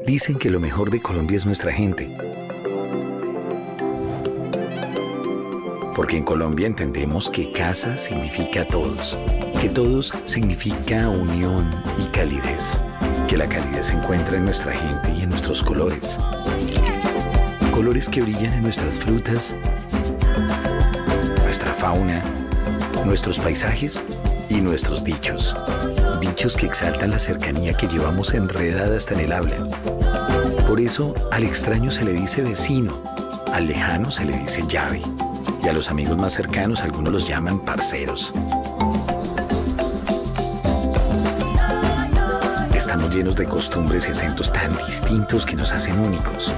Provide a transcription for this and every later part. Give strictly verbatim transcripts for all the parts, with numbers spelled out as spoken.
Dicen que lo mejor de Colombia es nuestra gente. Porque en Colombia entendemos que casa significa todos, que todos significa unión y calidez, que la calidez se encuentra en nuestra gente y en nuestros colores. Colores que brillan en nuestras frutas, nuestra fauna, nuestros paisajes y nuestros dichos. Dichos que exaltan la cercanía que llevamos enredada hasta en el habla. Por eso, al extraño se le dice vecino, al lejano se le dice llave, y a los amigos más cercanos algunos los llaman parceros. Estamos llenos de costumbres y acentos tan distintos que nos hacen únicos.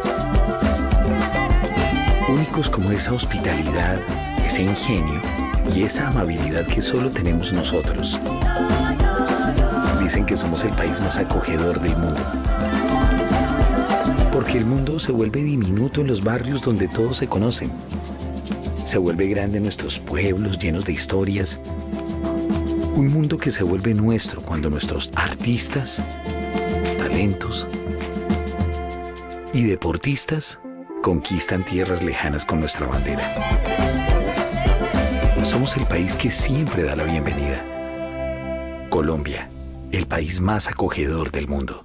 Únicos como esa hospitalidad, ese ingenio y esa amabilidad que solo tenemos nosotros. Dicen que somos el país más acogedor del mundo. Porque el mundo se vuelve diminuto en los barrios donde todos se conocen. Se vuelve grande en nuestros pueblos llenos de historias. Un mundo que se vuelve nuestro cuando nuestros artistas, talentos y deportistas conquistan tierras lejanas con nuestra bandera. Somos el país que siempre da la bienvenida. Colombia, el país más acogedor del mundo.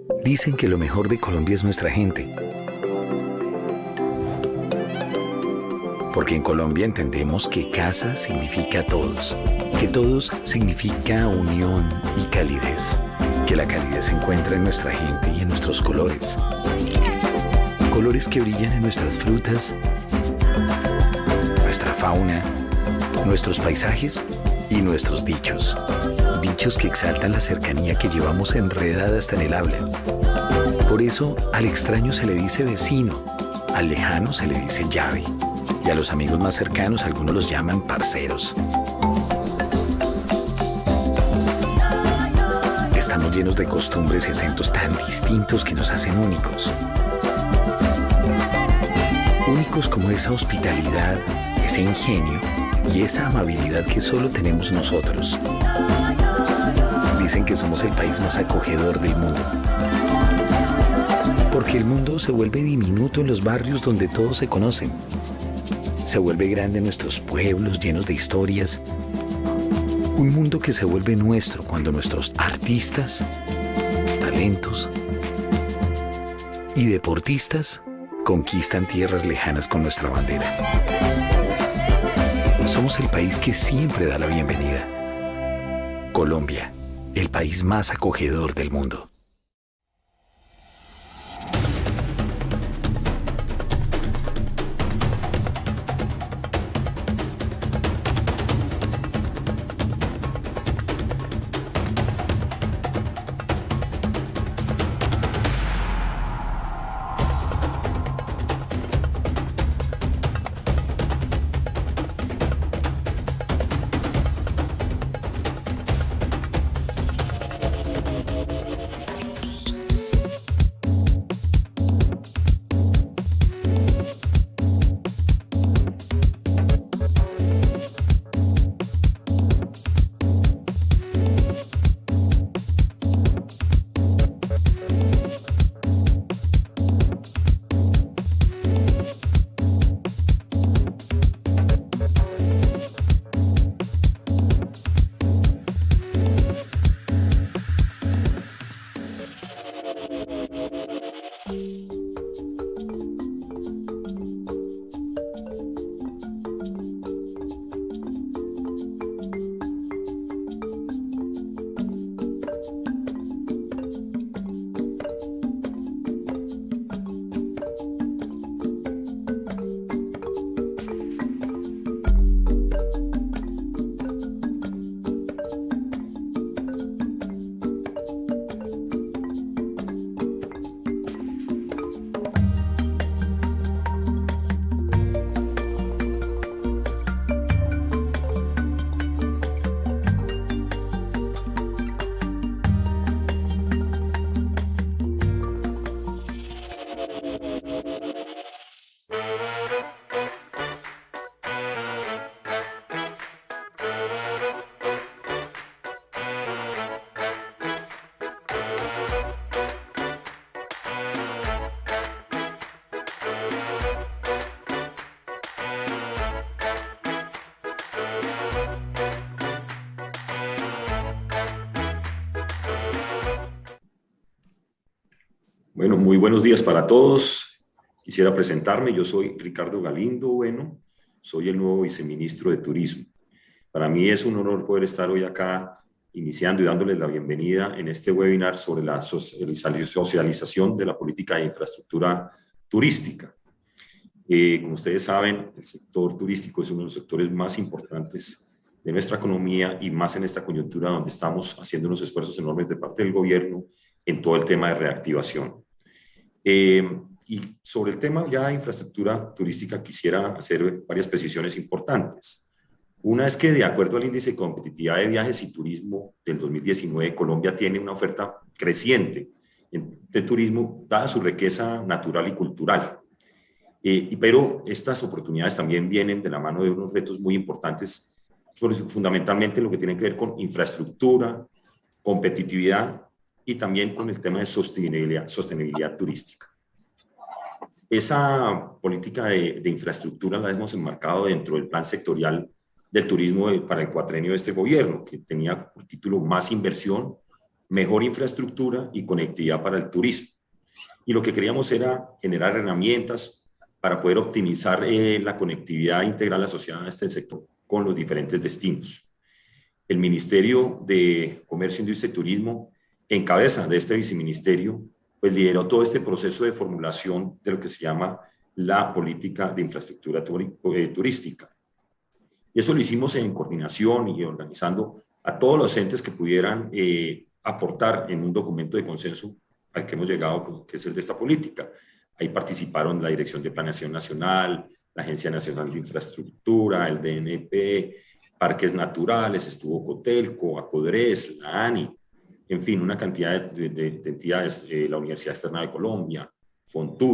Dicen que lo mejor de Colombia es nuestra gente. Porque en Colombia entendemos que casa significa todos, que todos significa unión y calidez, que la calidez se encuentra en nuestra gente y en nuestros colores. Colores que brillan en nuestras frutas, nuestra fauna, nuestros paisajes y nuestros dichos. Dichos que exaltan la cercanía que llevamos enredada hasta en el habla. Por eso, al extraño se le dice vecino, al lejano se le dice llave, y a los amigos más cercanos algunos los llaman parceros. Estamos llenos de costumbres y acentos tan distintos que nos hacen únicos. Únicos como esa hospitalidad, ese ingenio y esa amabilidad que solo tenemos nosotros. Dicen que somos el país más acogedor del mundo. Porque el mundo se vuelve diminuto en los barrios donde todos se conocen. Se vuelve grande en nuestros pueblos llenos de historias. Un mundo que se vuelve nuestro cuando nuestros artistas, talentos y deportistas conquistan tierras lejanas con nuestra bandera. Somos el país que siempre da la bienvenida. Colombia, el país más acogedor del mundo. Bueno, muy buenos días para todos. Quisiera presentarme. Yo soy Ricardo Galindo Bueno, soy el nuevo viceministro de Turismo. Para mí es un honor poder estar hoy acá iniciando y dándoles la bienvenida en este webinar sobre la socialización de la política de infraestructura turística. Eh, como ustedes saben, el sector turístico es uno de los sectores más importantes de nuestra economía y más en esta coyuntura donde estamos haciendo unos esfuerzos enormes de parte del gobierno en todo el tema de reactivación. Eh, y sobre el tema ya de infraestructura turística quisiera hacer varias precisiones importantes. Una es que de acuerdo al índice de competitividad de viajes y turismo del dos mil diecinueve, Colombia tiene una oferta creciente de turismo dada su riqueza natural y cultural. Eh, pero estas oportunidades también vienen de la mano de unos retos muy importantes, sobre, fundamentalmente lo que tiene que ver con infraestructura, competitividad y también con el tema de sostenibilidad, sostenibilidad turística. Esa política de, de infraestructura la hemos enmarcado dentro del plan sectorial del turismo de, para el cuatrenio de este gobierno, que tenía por título Más Inversión, mejor infraestructura y conectividad para el turismo. Y lo que queríamos era generar herramientas para poder optimizar eh, la conectividad integral asociada a este sector con los diferentes destinos. El Ministerio de Comercio, Industria y Turismo, en cabeza de este viceministerio, pues lideró todo este proceso de formulación de lo que se llama la política de infraestructura turística. Y eso lo hicimos en coordinación y organizando a todos los entes que pudieran eh, aportar en un documento de consenso al que hemos llegado, que es el de esta política. Ahí participaron la Dirección de Planeación Nacional, la Agencia Nacional de Infraestructura, el D N P, Parques Naturales, estuvo Cotelco, Acodres, la ANI, en fin, una cantidad de, de, de entidades, eh, la Universidad Externa de Colombia, Fontur,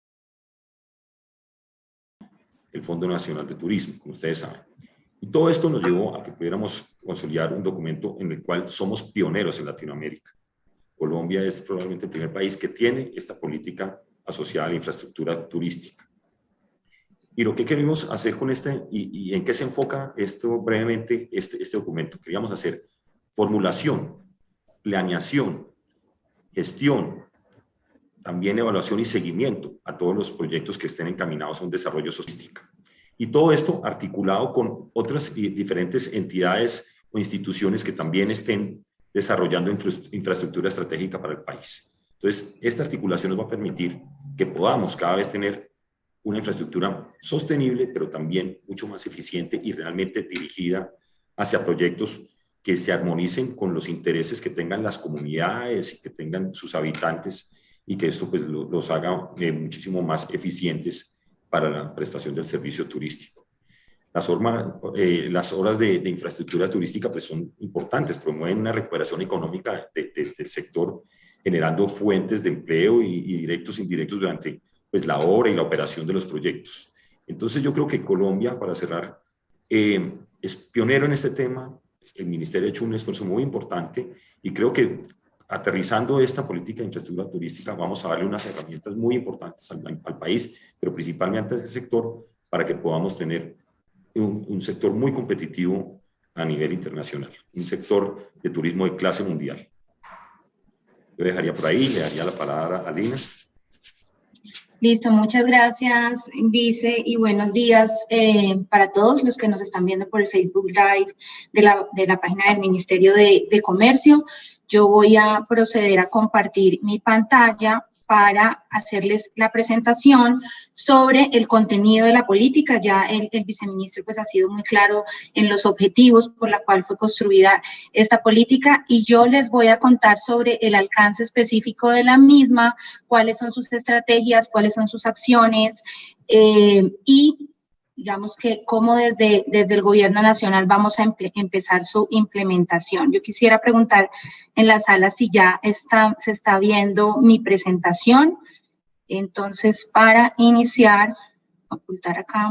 el Fondo Nacional de Turismo, como ustedes saben. Y todo esto nos llevó a que pudiéramos consolidar un documento en el cual somos pioneros en Latinoamérica. Colombia es probablemente el primer país que tiene esta política asociada a la infraestructura turística. Y lo que queremos hacer con este, y, y en qué se enfoca esto brevemente, este, este documento, queríamos hacer formulación, planeación, gestión, también evaluación y seguimiento a todos los proyectos que estén encaminados a un desarrollo sostenible. Y todo esto articulado con otras diferentes entidades o instituciones que también estén desarrollando infra infraestructura estratégica para el país. Entonces, esta articulación nos va a permitir que podamos cada vez tener una infraestructura sostenible, pero también mucho más eficiente y realmente dirigida hacia proyectos que se armonicen con los intereses que tengan las comunidades y que tengan sus habitantes, y que esto pues los haga eh, muchísimo más eficientes para la prestación del servicio turístico. Las, orma, eh, las horas de, de infraestructura turística pues son importantes, promueven una recuperación económica de, de, del sector, generando fuentes de empleo y, y directos e indirectos durante pues, la hora y la operación de los proyectos. Entonces yo creo que Colombia, para cerrar, eh, es pionero en este tema. El Ministerio ha hecho un esfuerzo muy importante y creo que aterrizando esta política de infraestructura turística vamos a darle unas herramientas muy importantes al, al país, pero principalmente a ese sector, para que podamos tener un, un sector muy competitivo a nivel internacional, un sector de turismo de clase mundial. Yo dejaría por ahí, le daría la palabra a Lina. Listo, muchas gracias, Vice, y buenos días eh, para todos los que nos están viendo por el Facebook Live de la, de la página del Ministerio de, de Comercio. Yo voy a proceder a compartir mi pantalla para hacerles la presentación sobre el contenido de la política. Ya el, el viceministro pues ha sido muy claro en los objetivos por la cual fue construida esta política, y yo les voy a contar sobre el alcance específico de la misma, cuáles son sus estrategias, cuáles son sus acciones eh, y digamos que cómo desde, desde el gobierno nacional vamos a empe empezar su implementación. Yo quisiera preguntar en la sala si ya está, se está viendo mi presentación. Entonces, para iniciar, ocultar acá.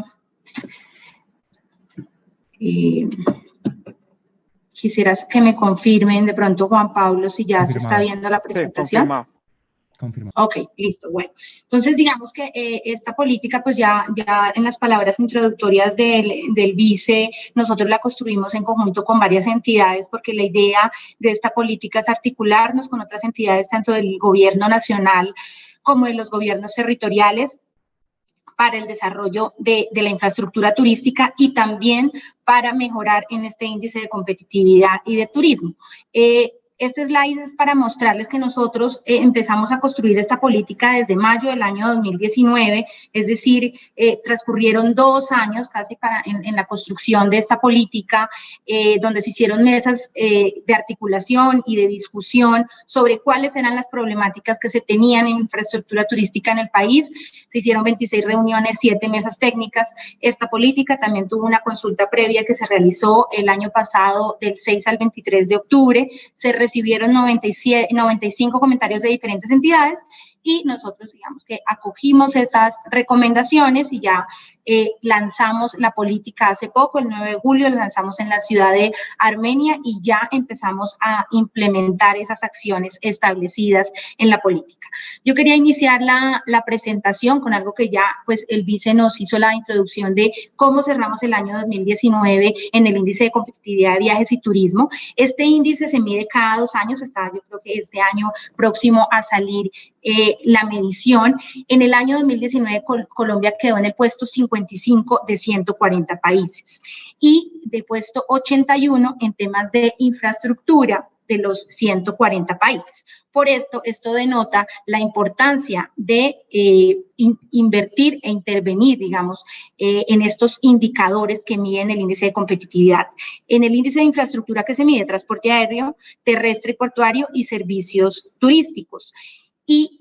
Eh, quisiera que me confirmen de pronto, Juan Pablo, si ya Confirmado. Se está viendo la presentación. Sí, confirmado. Confirmado. Ok, listo, bueno. Entonces, digamos que eh, esta política, pues ya, ya en las palabras introductorias del, del vice, nosotros la construimos en conjunto con varias entidades, porque la idea de esta política es articularnos con otras entidades, tanto del gobierno nacional como de los gobiernos territoriales, para el desarrollo de, de la infraestructura turística y también para mejorar en este índice de competitividad y de turismo. Eh, Este slide es para mostrarles que nosotros eh, empezamos a construir esta política desde mayo del año dos mil diecinueve, es decir, eh, transcurrieron dos años casi para, en, en la construcción de esta política, eh, donde se hicieron mesas eh, de articulación y de discusión sobre cuáles eran las problemáticas que se tenían en infraestructura turística en el país. Se hicieron veintiséis reuniones, siete mesas técnicas. Esta política también tuvo una consulta previa que se realizó el año pasado del seis al veintitrés de octubre. Se recibieron noventa y siete, noventa y cinco comentarios de diferentes entidades y nosotros, digamos que acogimos esas recomendaciones y ya eh, lanzamos la política hace poco, el nueve de julio, la lanzamos en la ciudad de Armenia y ya empezamos a implementar esas acciones establecidas en la política. Yo quería iniciar la, la presentación con algo que ya pues el vice nos hizo la introducción de cómo cerramos el año dos mil diecinueve en el índice de competitividad de viajes y turismo. Este índice se mide cada dos años, está yo creo que este año próximo a salir eh, la medición. En el año dos mil diecinueve Col Colombia quedó en el puesto cincuenta y cinco de ciento cuarenta países y de puesto ochenta y uno en temas de infraestructura de los ciento cuarenta países. Por esto, esto denota la importancia de eh, in, invertir e intervenir, digamos, eh, en estos indicadores que miden el índice de competitividad. En el índice de infraestructura que se mide, transporte aéreo, terrestre y portuario y servicios turísticos. Y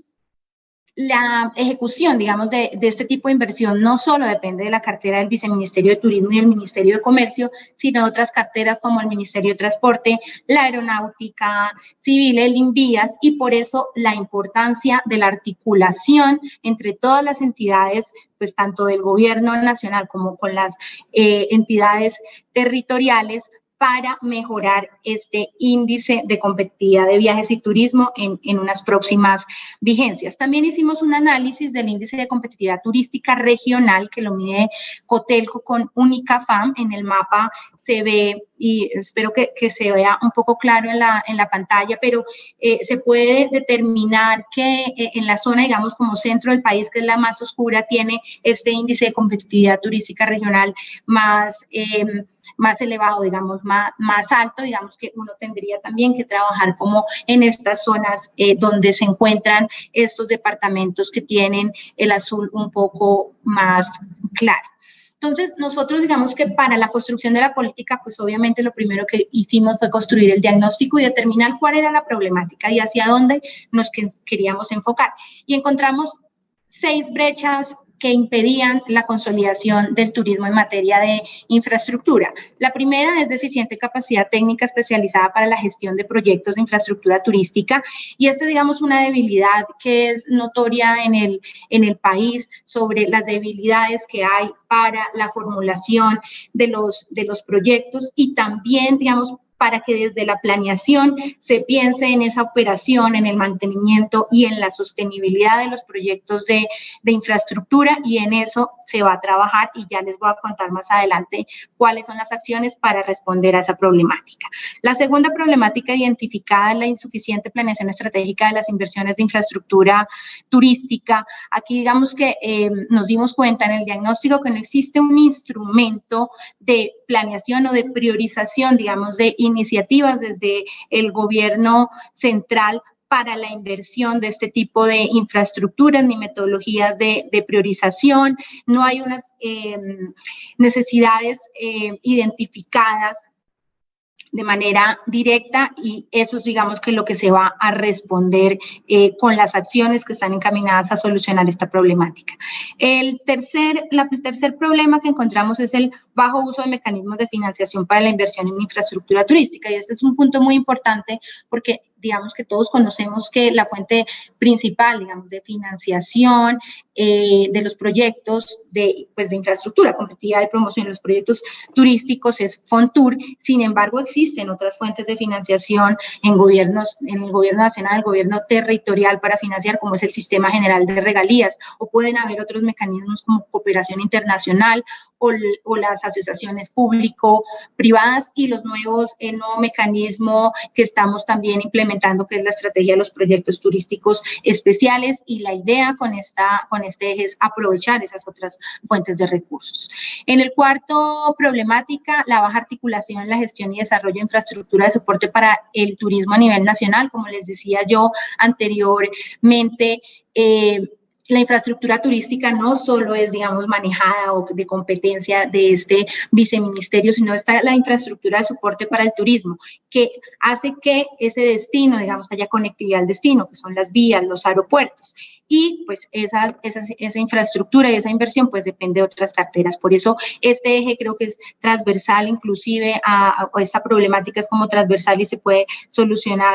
la ejecución, digamos, de, de este tipo de inversión no solo depende de la cartera del Viceministerio de Turismo y del Ministerio de Comercio, sino de otras carteras como el Ministerio de Transporte, la Aeronáutica Civil, el INVIAS, y por eso la importancia de la articulación entre todas las entidades, pues tanto del gobierno nacional como con las eh, entidades territoriales, para mejorar este índice de competitividad de viajes y turismo en, en unas próximas vigencias. También hicimos un análisis del índice de competitividad turística regional que lo mide Cotelco con Unicafam. En el mapa se ve, y espero que, que se vea un poco claro en la, en la pantalla, pero eh, se puede determinar que eh, en la zona, digamos, como centro del país, que es la más oscura, tiene este índice de competitividad turística regional más eh, más elevado, digamos, más, más alto, digamos que uno tendría también que trabajar como en estas zonas eh, donde se encuentran estos departamentos que tienen el azul un poco más claro. Entonces, nosotros digamos que para la construcción de la política, pues obviamente lo primero que hicimos fue construir el diagnóstico y determinar cuál era la problemática y hacia dónde nos queríamos enfocar. Y encontramos seis brechas que impedían la consolidación del turismo en materia de infraestructura. La primera es deficiente capacidad técnica especializada para la gestión de proyectos de infraestructura turística, y esta, digamos, una debilidad que es notoria en el, en el país sobre las debilidades que hay para la formulación de los, de los proyectos y también, digamos, para que desde la planeación se piense en esa operación, en el mantenimiento y en la sostenibilidad de los proyectos de, de infraestructura, y en eso se va a trabajar y ya les voy a contar más adelante cuáles son las acciones para responder a esa problemática. La segunda problemática identificada es la insuficiente planeación estratégica de las inversiones de infraestructura turística. Aquí digamos que eh, nos dimos cuenta en el diagnóstico que no existe un instrumento de planeación o de priorización, digamos, de iniciativas desde el gobierno central para la inversión de este tipo de infraestructuras ni metodologías de, de priorización. No hay unas eh, necesidades eh, identificadas de manera directa, y eso es, digamos, que lo que se va a responder eh, con las acciones que están encaminadas a solucionar esta problemática. El tercer, la, el tercer problema que encontramos es el bajo uso de mecanismos de financiación para la inversión en infraestructura turística, y este es un punto muy importante porque digamos que todos conocemos que la fuente principal, digamos, de financiación eh, de los proyectos de, pues, de infraestructura, competitividad y promoción de los proyectos turísticos es FONTUR. Sin embargo, existen otras fuentes de financiación en gobiernos, en el gobierno nacional, el gobierno territorial para financiar, como es el Sistema General de Regalías, o pueden haber otros mecanismos como cooperación internacional o, o las asociaciones público-privadas y los nuevos, el nuevo mecanismo que estamos también implementando, que es la estrategia de los proyectos turísticos especiales, y la idea con, esta, con este eje es aprovechar esas otras fuentes de recursos. En el cuarto problemática, la baja articulación en la gestión y desarrollo de infraestructura de soporte para el turismo a nivel nacional. Como les decía yo anteriormente, eh, la infraestructura turística no solo es, digamos, manejada o de competencia de este viceministerio, sino está la infraestructura de soporte para el turismo, que hace que ese destino, digamos, haya conectividad al destino, que son las vías, los aeropuertos. Y pues esa, esa, esa infraestructura y esa inversión pues depende de otras carteras. Por eso este eje creo que es transversal, inclusive a, a esta problemática es como transversal y se puede solucionar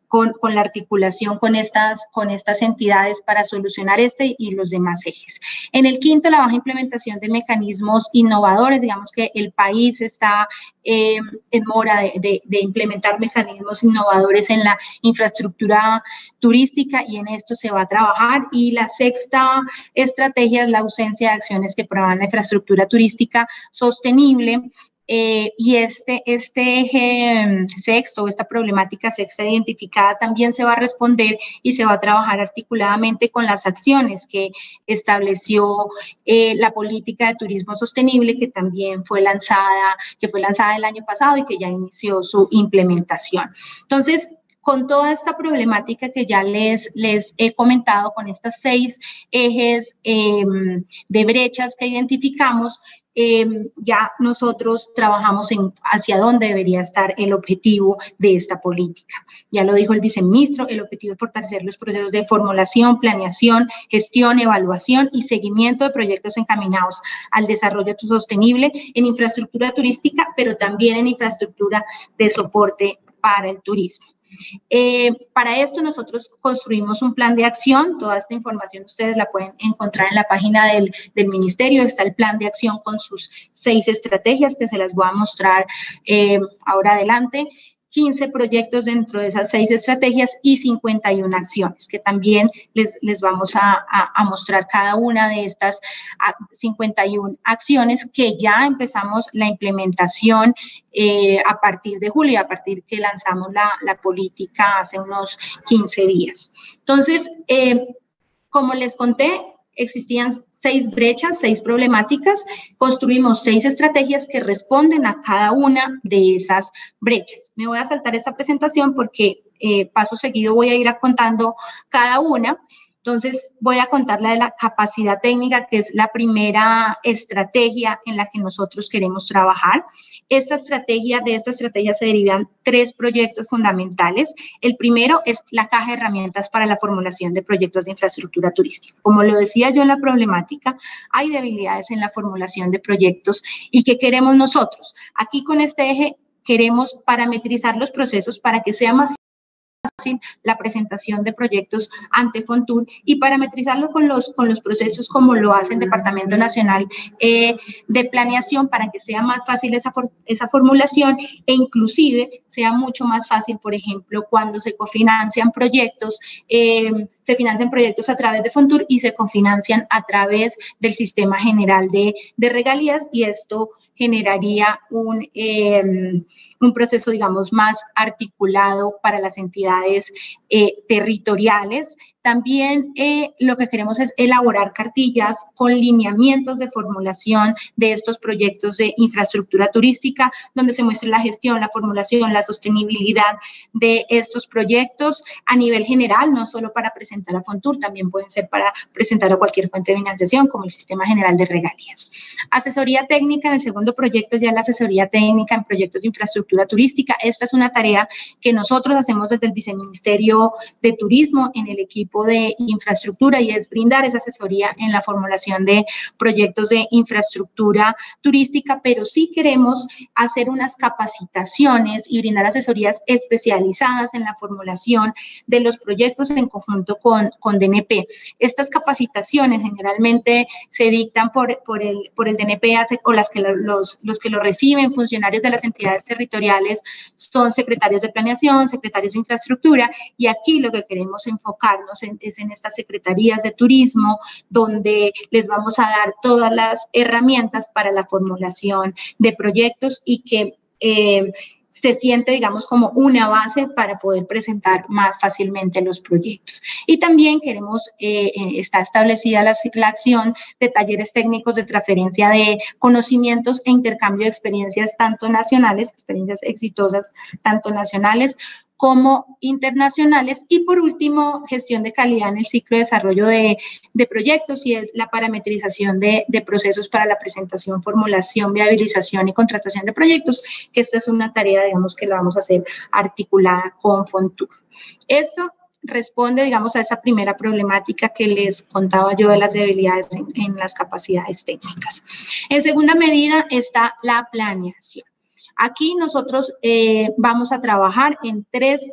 con, con la articulación con estas, con estas entidades para solucionar este y los demás ejes. En el quinto, la baja implementación de mecanismos innovadores. Digamos que el país está eh, en mora de, de, de implementar mecanismos innovadores en la infraestructura turística, y en esto se va a trabajar. Y la sexta estrategia es la ausencia de acciones que promuevan la infraestructura turística sostenible. Eh, y este, este eje sexto, esta problemática sexta identificada, también se va a responder y se va a trabajar articuladamente con las acciones que estableció eh, la política de turismo sostenible, que también fue lanzada, que fue lanzada el año pasado y que ya inició su implementación. Entonces, con toda esta problemática que ya les, les he comentado, con estas seis ejes eh, de brechas que identificamos, Eh, ya nosotros trabajamos en hacia dónde debería estar el objetivo de esta política. Ya lo dijo el viceministro, el objetivo es fortalecer los procesos de formulación, planeación, gestión, evaluación y seguimiento de proyectos encaminados al desarrollo sostenible en infraestructura turística, pero también en infraestructura de soporte para el turismo. Eh, para esto nosotros construimos un plan de acción. Toda esta información ustedes la pueden encontrar en la página del, del ministerio. Está el plan de acción con sus seis estrategias que se las voy a mostrar eh, ahora adelante. quince proyectos dentro de esas seis estrategias y cincuenta y una acciones, que también les, les vamos a, a, a mostrar cada una de estas cincuenta y una acciones que ya empezamos la implementación eh, a partir de julio, a partir que lanzamos la, la política hace unos quince días. Entonces, eh, como les conté, existían seis brechas, seis problemáticas, construimos seis estrategias que responden a cada una de esas brechas. Me voy a saltar esta presentación porque eh, paso seguido voy a ir a contando cada una. Entonces, voy a contar la de la capacidad técnica, que es la primera estrategia en la que nosotros queremos trabajar. Esta estrategia, de esta estrategia se derivan tres proyectos fundamentales. El primero es la caja de herramientas para la formulación de proyectos de infraestructura turística. Como lo decía yo en la problemática, hay debilidades en la formulación de proyectos. ¿Y qué queremos nosotros? Aquí con este eje queremos parametrizar los procesos para que sea más fácil la presentación de proyectos ante Fontur y parametrizarlo con los, con los procesos como lo hace el Departamento Nacional eh, de Planeación, para que sea más fácil esa, for, esa formulación e inclusive sea mucho más fácil, por ejemplo, cuando se cofinancian proyectos, eh, se financian proyectos a través de Fontur y se cofinancian a través del Sistema General de, de Regalías, y esto generaría un, eh, un proceso, digamos, más articulado para las entidades eh, territoriales. También eh, lo que queremos es elaborar cartillas con lineamientos de formulación de estos proyectos de infraestructura turística, donde se muestre la gestión, la formulación, la sostenibilidad de estos proyectos a nivel general, no solo para presentar a Fontur, también pueden ser para presentar a cualquier fuente de financiación, como el Sistema General de Regalías. Asesoría técnica, en el segundo proyecto ya la asesoría técnica en proyectos de infraestructura turística. Esta es una tarea que nosotros hacemos desde el Viceministerio de Turismo en el equipo de infraestructura, y es brindar esa asesoría en la formulación de proyectos de infraestructura turística, pero sí queremos hacer unas capacitaciones y brindar asesorías especializadas en la formulación de los proyectos en conjunto con, con D N P. Estas capacitaciones generalmente se dictan por, por, el, por el D N P o las que lo, los, los que lo reciben, funcionarios de las entidades territoriales, son secretarios de planeación, secretarios de infraestructura, y aquí lo que queremos enfocarnos en, es en estas secretarías de turismo, donde les vamos a dar todas las herramientas para la formulación de proyectos y que eh, se siente, digamos, como una base para poder presentar más fácilmente los proyectos. Y también queremos, eh, está establecida la, la acción de talleres técnicos de transferencia de conocimientos e intercambio de experiencias tanto nacionales, experiencias exitosas tanto nacionales como internacionales. Y por último, gestión de calidad en el ciclo de desarrollo de, de proyectos, y es la parametrización de, de procesos para la presentación, formulación, viabilización y contratación de proyectos, que esta es una tarea, digamos, que la vamos a hacer articulada con Fontur. Esto responde, digamos, a esa primera problemática que les contaba yo de las debilidades en, en las capacidades técnicas. En segunda medida está la planeación. Aquí nosotros eh, vamos a trabajar en tres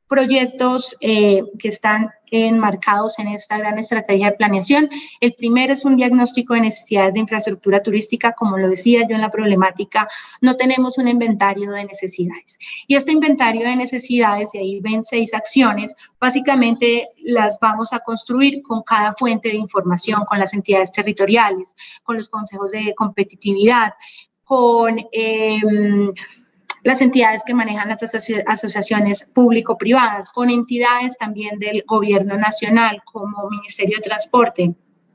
proyectos eh, que están enmarcados en esta gran estrategia de planeación. El primero es un diagnóstico de necesidades de infraestructura turística. Como lo decía yo en la problemática, no tenemos un inventario de necesidades. Y este inventario de necesidades, y ahí ven seis acciones, básicamente las vamos a construir con cada fuente de información, con las entidades territoriales, con los consejos de competitividad, con eh, las entidades que manejan las asoci asociaciones público-privadas, con entidades también del gobierno nacional como Ministerio de Transporte,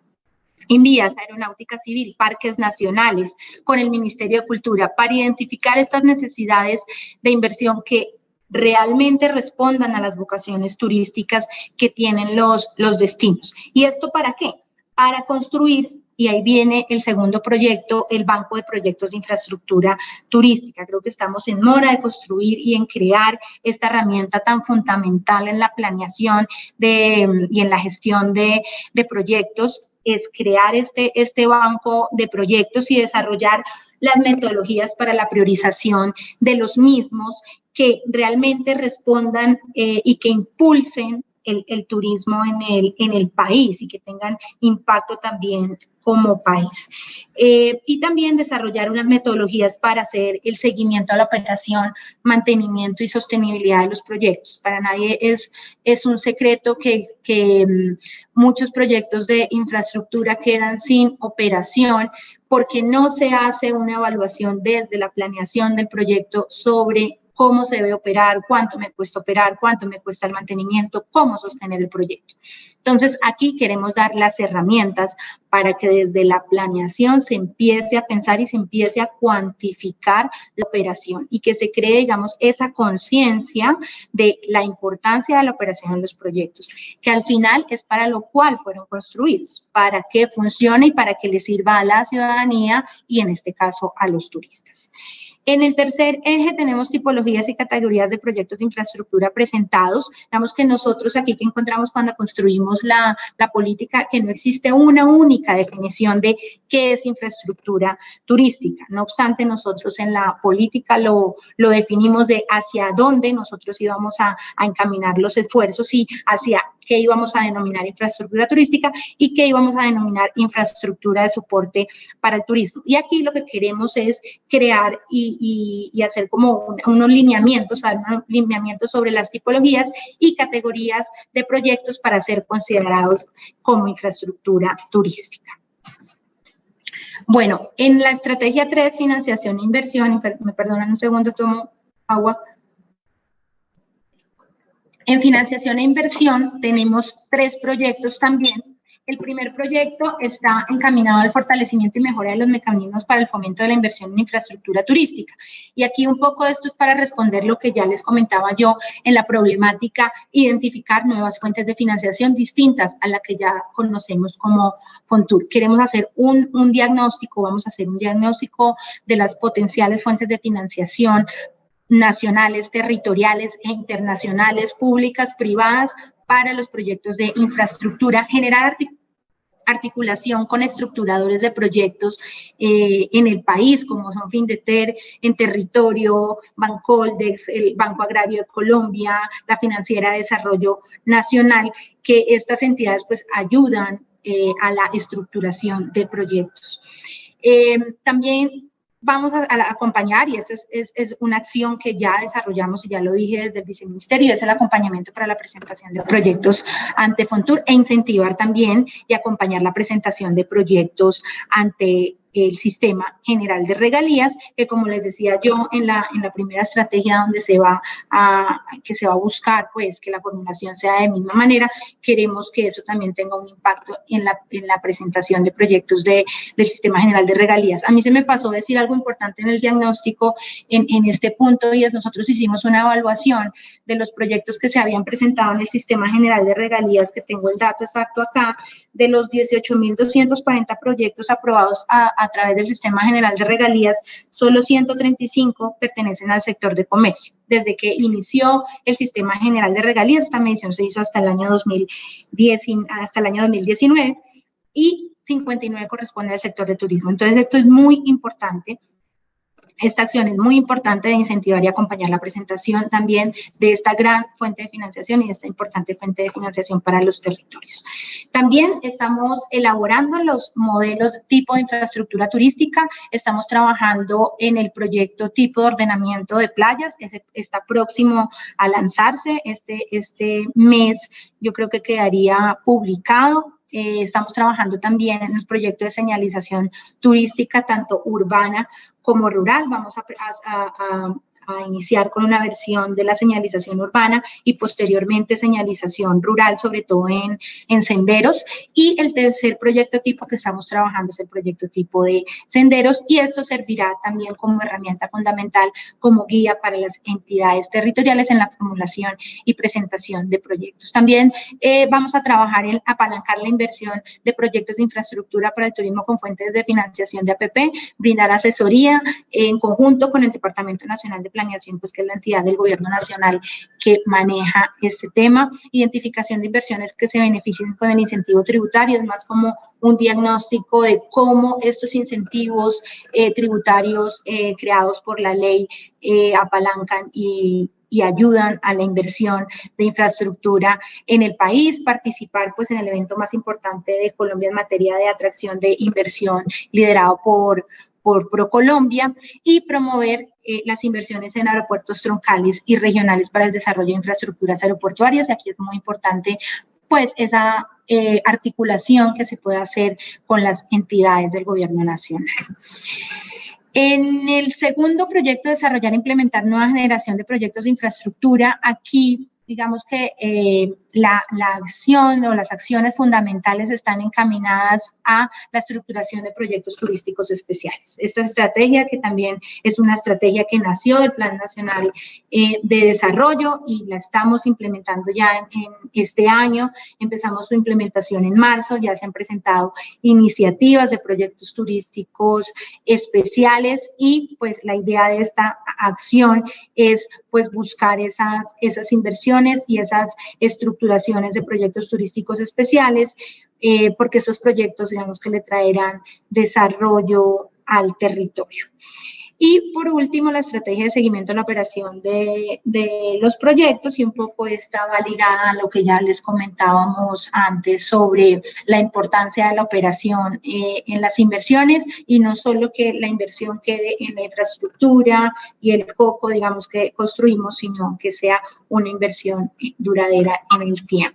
Invías, Aeronáutica Civil, Parques Nacionales, con el Ministerio de Cultura, para identificar estas necesidades de inversión que realmente respondan a las vocaciones turísticas que tienen los, los destinos. ¿Y esto para qué? Para construir, y ahí viene el segundo proyecto, el Banco de Proyectos de Infraestructura Turística. Creo que estamos en mora de construir y en crear esta herramienta tan fundamental en la planeación de, y en la gestión de, de proyectos, es crear este, este banco de proyectos y desarrollar las metodologías para la priorización de los mismos que realmente respondan eh, y que impulsen el, el turismo en el, en el país y que tengan impacto también como país. Eh, y también desarrollar unas metodologías para hacer el seguimiento a la operación, mantenimiento y sostenibilidad de los proyectos. Para nadie es, es un secreto que, que um, muchos proyectos de infraestructura quedan sin operación porque no se hace una evaluación desde la planeación del proyecto sobre cómo se debe operar, cuánto me cuesta operar, cuánto me cuesta el mantenimiento, cómo sostener el proyecto. Entonces, aquí queremos dar las herramientas para que desde la planeación se empiece a pensar y se empiece a cuantificar la operación y que se cree, digamos, esa conciencia de la importancia de la operación en los proyectos, que al final es para lo cual fueron construidos, para que funcione y para que le sirva a la ciudadanía y, en este caso, a los turistas. En el tercer eje tenemos tipologías y categorías de proyectos de infraestructura presentados. Digamos que nosotros aquí que encontramos cuando construimos la, la política, que no existe una única definición de qué es infraestructura turística. No obstante, nosotros en la política lo, lo definimos de hacia dónde nosotros íbamos a, a encaminar los esfuerzos y hacia qué íbamos a denominar infraestructura turística y qué íbamos a denominar infraestructura de soporte para el turismo. Y aquí lo que queremos es crear y, y, y hacer como un, unos lineamientos, unos lineamientos sobre las tipologías y categorías de proyectos para ser considerados como infraestructura turística. Bueno, en la estrategia tres, financiación e inversión, me perdonan un segundo, tomo agua. En financiación e inversión tenemos tres proyectos también. El primer proyecto está encaminado al fortalecimiento y mejora de los mecanismos para el fomento de la inversión en infraestructura turística. Y aquí un poco de esto es para responder lo que ya les comentaba yo en la problemática, identificar nuevas fuentes de financiación distintas a la que ya conocemos como Fontur. Queremos hacer un, un diagnóstico, vamos a hacer un diagnóstico de las potenciales fuentes de financiación nacionales, territoriales e internacionales, públicas, privadas, para los proyectos de infraestructura, generar articulación con estructuradores de proyectos eh, en el país, como son Findeter, en territorio, Bancoldex, el Banco Agrario de Colombia, la Financiera de Desarrollo Nacional, que estas entidades pues ayudan eh, a la estructuración de proyectos. Eh, también vamos a, a acompañar, y esta es, es, es una acción que ya desarrollamos y ya lo dije desde el viceministerio, es el acompañamiento para la presentación de proyectos ante Fontur e incentivar también y acompañar la presentación de proyectos ante el Sistema General de Regalías, que como les decía yo en la, en la primera estrategia donde se va a, que se va a buscar pues que la formulación sea de misma manera, queremos que eso también tenga un impacto en la, en la presentación de proyectos de, del Sistema General de Regalías. A mí se me pasó decir algo importante en el diagnóstico en, en este punto, y es nosotros hicimos una evaluación de los proyectos que se habían presentado en el Sistema General de Regalías, que tengo el dato exacto acá, de los dieciocho mil doscientos cuarenta proyectos aprobados a, a través del Sistema General de Regalías, solo ciento treinta y cinco pertenecen al sector de comercio. Desde que inició el Sistema General de Regalías, esta medición se hizo hasta el año dos mil diez, hasta el año dos mil diecinueve, y cincuenta y nueve corresponde al sector de turismo. Entonces, esto es muy importante. Esta acción es muy importante de incentivar y acompañar la presentación también de esta gran fuente de financiación y de esta importante fuente de financiación para los territorios. También estamos elaborando los modelos tipo de infraestructura turística, estamos trabajando en el proyecto tipo de ordenamiento de playas, que está próximo a lanzarse este, este mes, yo creo que quedaría publicado. Eh, estamos trabajando también en el proyecto de señalización turística, tanto urbana como rural. Vamos a, a, a, a iniciar con una versión de la señalización urbana y posteriormente señalización rural, sobre todo en, en senderos. Y el tercer proyecto tipo que estamos trabajando es el proyecto tipo de senderos, y esto servirá también como herramienta fundamental, como guía para las entidades territoriales en la formulación y presentación de proyectos. También eh, vamos a trabajar en apalancar la inversión de proyectos de infraestructura para el turismo con fuentes de financiación de A P P, brindar asesoría en conjunto con el Departamento Nacional de Planeación, pues que es la entidad del gobierno nacional que maneja este tema, identificación de inversiones que se beneficien con el incentivo tributario, es más como un diagnóstico de cómo estos incentivos eh, tributarios eh, creados por la ley eh, apalancan y y ayudan a la inversión de infraestructura en el país, participar pues en el evento más importante de Colombia en materia de atracción de inversión liderado por, por ProColombia, y promover eh, las inversiones en aeropuertos troncales y regionales para el desarrollo de infraestructuras aeroportuarias. Y aquí es muy importante pues esa eh, articulación que se puede hacer con las entidades del gobierno nacional. En el segundo proyecto, desarrollar e implementar nueva generación de proyectos de infraestructura, aquí digamos que eh, la, la acción o las acciones fundamentales están encaminadas a la estructuración de proyectos turísticos especiales. Esta estrategia, que también es una estrategia que nació del Plan Nacional eh, de Desarrollo, y la estamos implementando ya en, en este año. Empezamos su implementación en marzo, ya se han presentado iniciativas de proyectos turísticos especiales, y pues la idea de esta acción es pues buscar esas, esas inversiones y esas estructuraciones de proyectos turísticos especiales, eh, porque esos proyectos, digamos, que le traerán desarrollo al territorio. Y por último, la estrategia de seguimiento a la operación de, de los proyectos, y un poco esta va ligada a lo que ya les comentábamos antes sobre la importancia de la operación eh, en las inversiones, y no solo que la inversión quede en la infraestructura y el foco, digamos, que construimos, sino que sea una inversión duradera en el tiempo.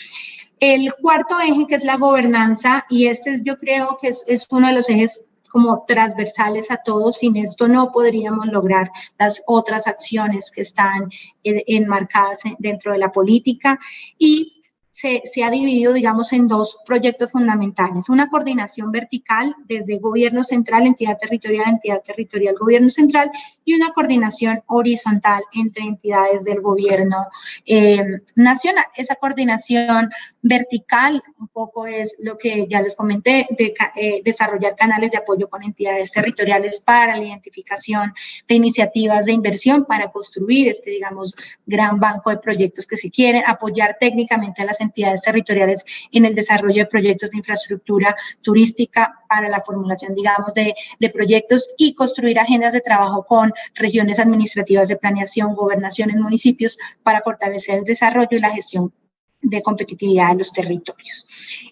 El cuarto eje, que es la gobernanza, y este es, yo creo que es, es uno de los ejes como transversales a todos. Sin esto no podríamos lograr las otras acciones que están enmarcadas dentro de la política, y se, se ha dividido, digamos, en dos proyectos fundamentales: una coordinación vertical desde gobierno central, entidad territorial, entidad territorial, gobierno central, y una coordinación horizontal entre entidades del gobierno eh, nacional. Esa coordinación vertical un poco es lo que ya les comenté, de eh, desarrollar canales de apoyo con entidades territoriales para la identificación de iniciativas de inversión para construir este, digamos, gran banco de proyectos que se quieren, apoyar técnicamente a las entidades territoriales en el desarrollo de proyectos de infraestructura turística para la formulación, digamos, de, de proyectos, y construir agendas de trabajo con regiones administrativas de planeación, gobernaciones, municipios, para fortalecer el desarrollo y la gestión de competitividad de los territorios.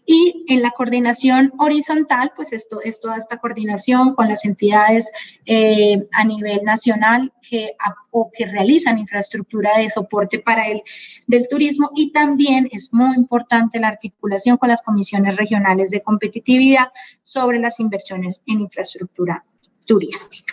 Y en la coordinación horizontal, pues esto es toda esta coordinación con las entidades eh, a nivel nacional que, o que realizan infraestructura de soporte para el del turismo, y también es muy importante la articulación con las comisiones regionales de competitividad sobre las inversiones en infraestructura turística.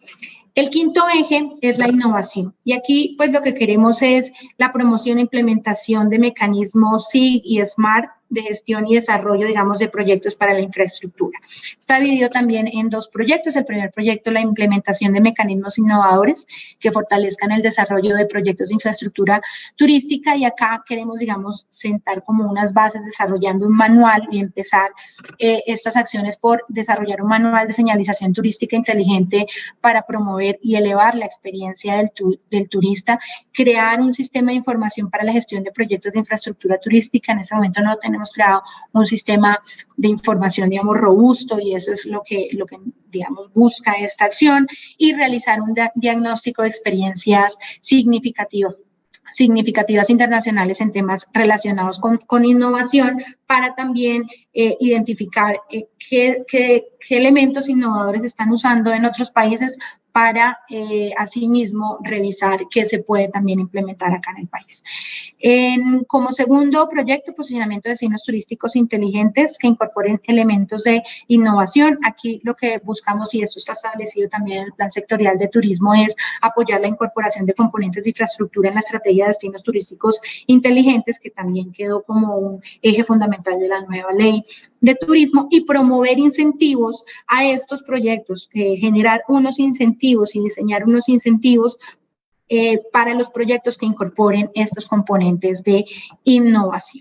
El quinto eje es la innovación, y aquí pues lo que queremos es la promoción e implementación de mecanismos S I G y SMART de gestión y desarrollo, digamos, de proyectos para la infraestructura. Está dividido también en dos proyectos. El primer proyecto, la implementación de mecanismos innovadores que fortalezcan el desarrollo de proyectos de infraestructura turística, y acá queremos, digamos, sentar como unas bases desarrollando un manual y empezar eh, estas acciones por desarrollar un manual de señalización turística inteligente para promover y elevar la experiencia del, tu, del turista, crear un sistema de información para la gestión de proyectos de infraestructura turística. En este momento no tenemos hemos creado un sistema de información, digamos, robusto, y eso es lo que, lo que digamos, busca esta acción, y realizar un diagnóstico de experiencias significativas significativas internacionales en temas relacionados con, con innovación, para también eh, identificar eh, qué, qué, qué elementos innovadores están usando en otros países, para eh, asimismo revisar qué se puede también implementar acá en el país. En, como segundo proyecto, posicionamiento de destinos turísticos inteligentes que incorporen elementos de innovación. Aquí lo que buscamos, y esto está establecido también en el Plan Sectorial de Turismo, es apoyar la incorporación de componentes de infraestructura en la estrategia de destinos turísticos inteligentes, que también quedó como un eje fundamental de la nueva ley de turismo, y promover incentivos a estos proyectos, eh, generar unos incentivos y diseñar unos incentivos eh, para los proyectos que incorporen estos componentes de innovación.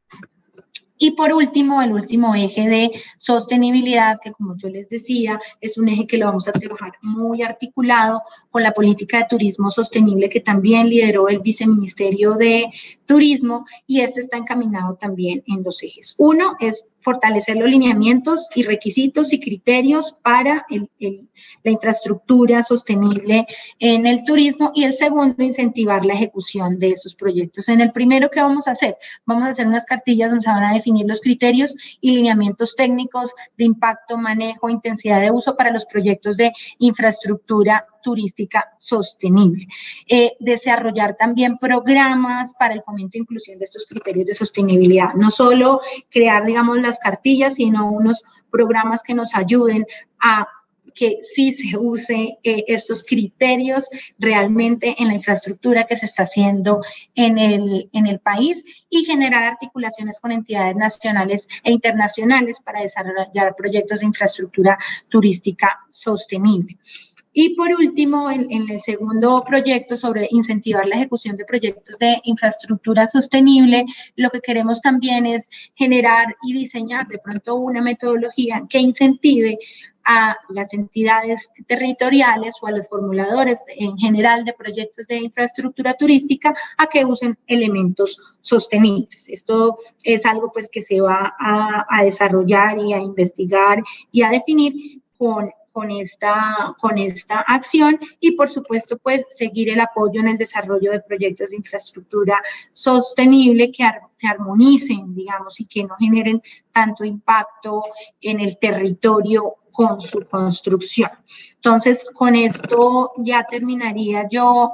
Y por último, el último eje de sostenibilidad, que como yo les decía, es un eje que lo vamos a trabajar muy articulado con la política de turismo sostenible, que también lideró el Viceministerio de Turismo, y este está encaminado también en dos ejes. Uno es fortalecer los lineamientos y requisitos y criterios para el, el, la infraestructura sostenible en el turismo, y el segundo, incentivar la ejecución de esos proyectos. En el primero, ¿qué vamos a hacer? Vamos a hacer unas cartillas donde se van a definir los criterios y lineamientos técnicos de impacto, manejo, intensidad de uso para los proyectos de infraestructura turística sostenible. Eh, desarrollar también programas para el fomento e inclusión de estos criterios de sostenibilidad. No solo crear, digamos, las cartillas, sino unos programas que nos ayuden a que sí se use eh, estos criterios realmente en la infraestructura que se está haciendo en el, en el país, y generar articulaciones con entidades nacionales e internacionales para desarrollar proyectos de infraestructura turística sostenible. Y por último, en, en el segundo proyecto, sobre incentivar la ejecución de proyectos de infraestructura sostenible, lo que queremos también es generar y diseñar de pronto una metodología que incentive a las entidades territoriales o a los formuladores en general de proyectos de infraestructura turística a que usen elementos sostenibles. Esto es algo pues que se va a, a desarrollar y a investigar y a definir con Con esta, con esta acción, y por supuesto pues seguir el apoyo en el desarrollo de proyectos de infraestructura sostenible que ar se armonicen, digamos, y que no generen tanto impacto en el territorio con su construcción. Entonces, con esto ya terminaría yo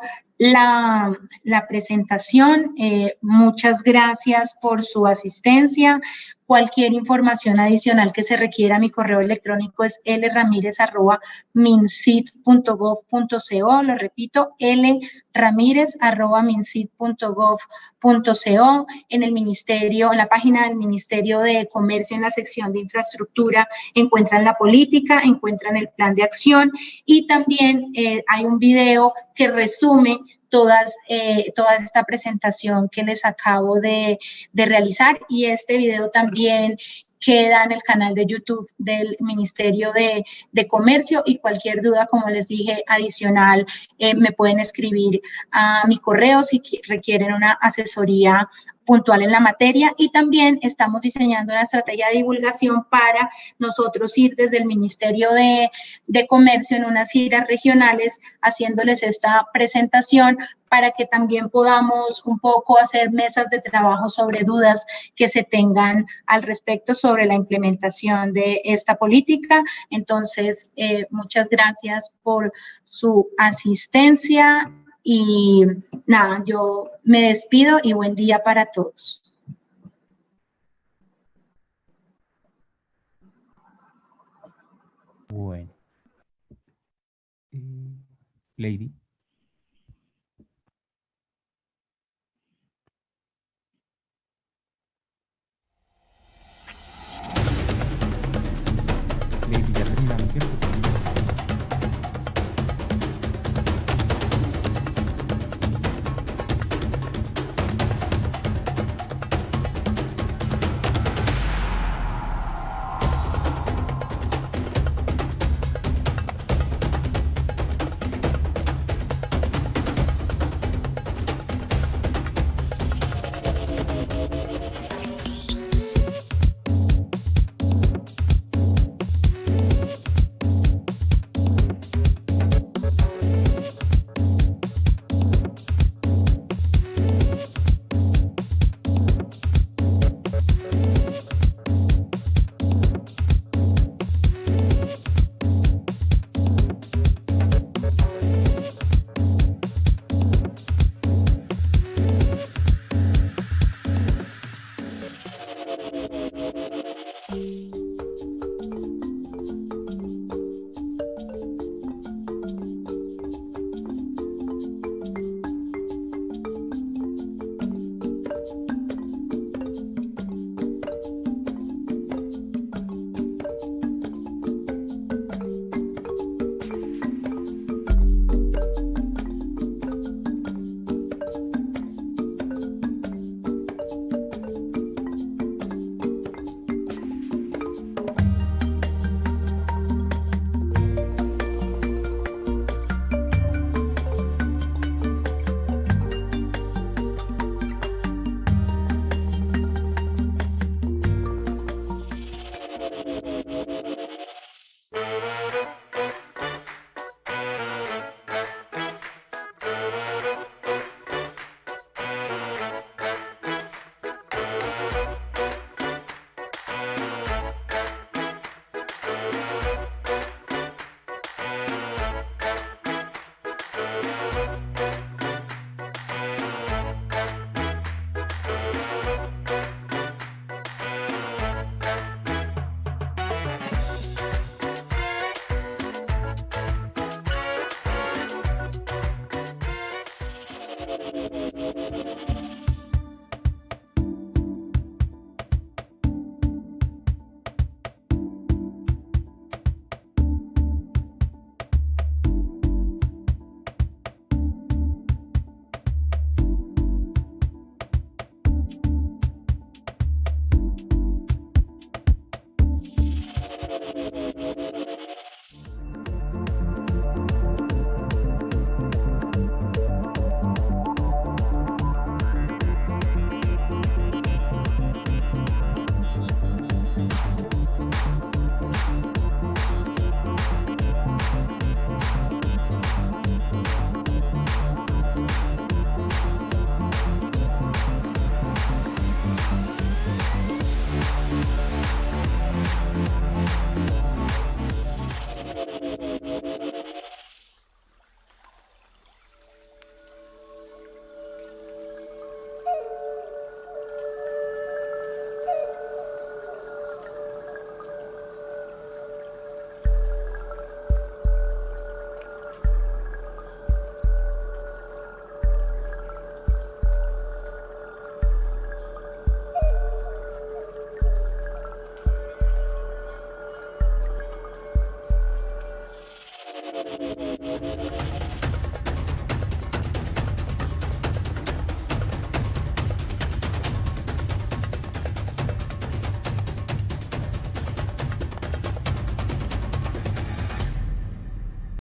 la, la presentación. Eh, muchas gracias por su asistencia. Cualquier información adicional que se requiera, mi correo electrónico es l ramirez arroba mincit punto gov punto co. Lo repito, l ramirez arroba mincit punto gov punto co. En el ministerio, en la página del Ministerio de Comercio, en la sección de infraestructura, encuentran la política, encuentran el plan de acción, y también eh, hay un video que resume Todas, eh, toda esta presentación que les acabo de, de realizar, y este video también queda en el canal de YouTube del Ministerio de, de Comercio, y cualquier duda, como les dije, adicional, eh, me pueden escribir a mi correo si requieren una asesoría puntual en la materia. Y también estamos diseñando una estrategia de divulgación para nosotros ir desde el Ministerio de, de Comercio en unas giras regionales haciéndoles esta presentación, para que también podamos un poco hacer mesas de trabajo sobre dudas que se tengan al respecto sobre la implementación de esta política. Entonces, eh, muchas gracias por su asistencia. Y nada, yo me despido y buen día para todos. Bueno. Eh, Lady. Lady, ya terminamos, ¿cierto? Lady.